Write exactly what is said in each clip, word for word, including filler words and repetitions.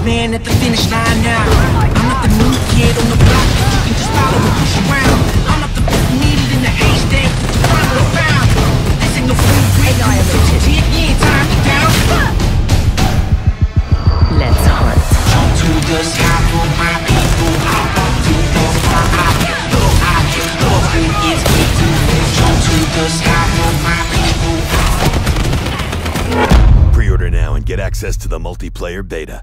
man at the finish line now. I'm not the new kid on the block that you can just follow and push around. I'm not the book needed in the age that you find what I found. This ain't no free break. You ain't time to down. Let's hunt. Jump to the sky for my people. I want to know why I can look. I can look when it's me to jump to the sky for my people. Pre-order now and get access to the multiplayer beta.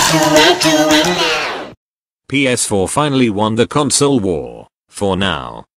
P S four finally won the console war, for now.